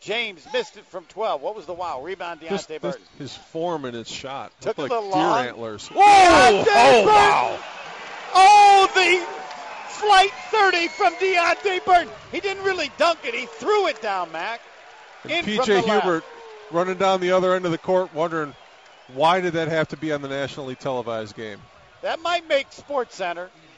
James missed it from 12. What was the wow? Rebound, Deonte Burton. His form and his shot. Took like a little deer long. antlers. Whoa! Oh, wow. Oh, the flight 30 from Deonte Burton. He didn't really dunk it. He threw it down, Mac. And P.J. Hubert running down the other end of the court wondering, why did that have to be on the nationally televised game? That might make SportsCenter